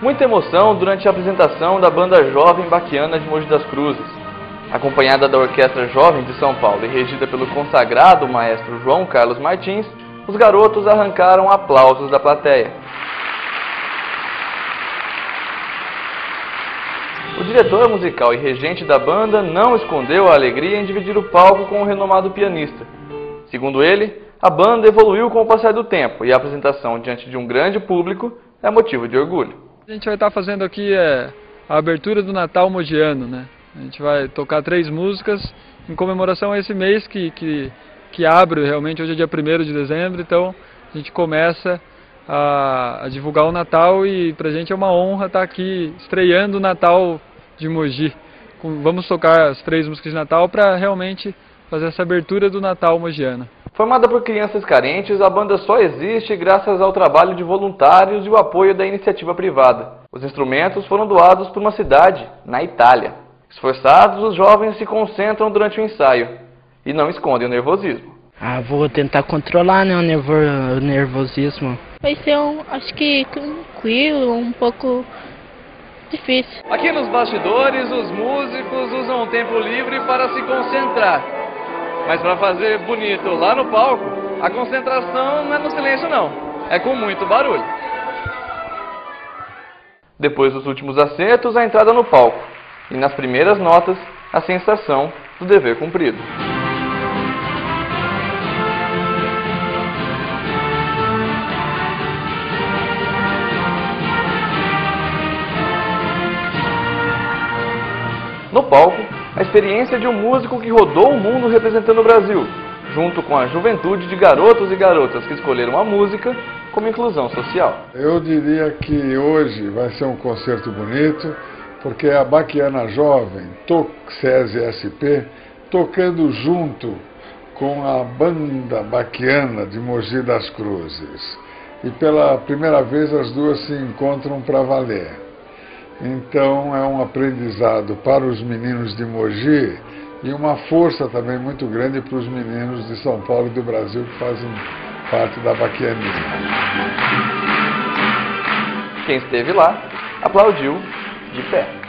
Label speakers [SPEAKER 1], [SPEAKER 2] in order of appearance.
[SPEAKER 1] Muita emoção durante a apresentação da banda jovem baquiana de Mogi das Cruzes. Acompanhada da Orquestra Jovem de São Paulo e regida pelo consagrado maestro João Carlos Martins, os garotos arrancaram aplausos da plateia. O diretor musical e regente da banda não escondeu a alegria em dividir o palco com o renomado pianista. Segundo ele, a banda evoluiu com o passar do tempo e a apresentação diante de um grande público é motivo de orgulho.
[SPEAKER 2] A gente vai estar fazendo aqui a abertura do Natal mogiano, né? A gente vai tocar 3 músicas em comemoração a esse mês que abre realmente, hoje é dia 1º de dezembro, então a gente começa a divulgar o Natal e pra gente é uma honra estar aqui estreando o Natal de Mogi. Vamos tocar as 3 músicas de Natal para realmente fazer essa abertura do Natal mogiano.
[SPEAKER 1] Formada por crianças carentes, a banda só existe graças ao trabalho de voluntários e o apoio da iniciativa privada. Os instrumentos foram doados por uma cidade, na Itália. Esforçados, os jovens se concentram durante o ensaio e não escondem o nervosismo.
[SPEAKER 3] Vou tentar controlar, né, o nervosismo.
[SPEAKER 4] Vai ser acho que tranquilo, um pouco difícil.
[SPEAKER 1] Aqui nos bastidores, os músicos usam o tempo livre para se concentrar. Mas para fazer bonito lá no palco, a concentração não é no silêncio não, é com muito barulho. Depois dos últimos acertos, a entrada no palco. E nas primeiras notas, a sensação do dever cumprido. No palco, a experiência de um músico que rodou o mundo representando o Brasil, junto com a juventude de garotos e garotas que escolheram a música como inclusão social.
[SPEAKER 5] Eu diria que hoje vai ser um concerto bonito, porque é a baquiana jovem, SESI SP, tocando junto com a banda baquiana de Mogi das Cruzes. E pela primeira vez as duas se encontram para valer. Então é um aprendizado para os meninos de Mogi e uma força também muito grande para os meninos de São Paulo e do Brasil que fazem parte da baquianismo.
[SPEAKER 1] Quem esteve lá aplaudiu de pé.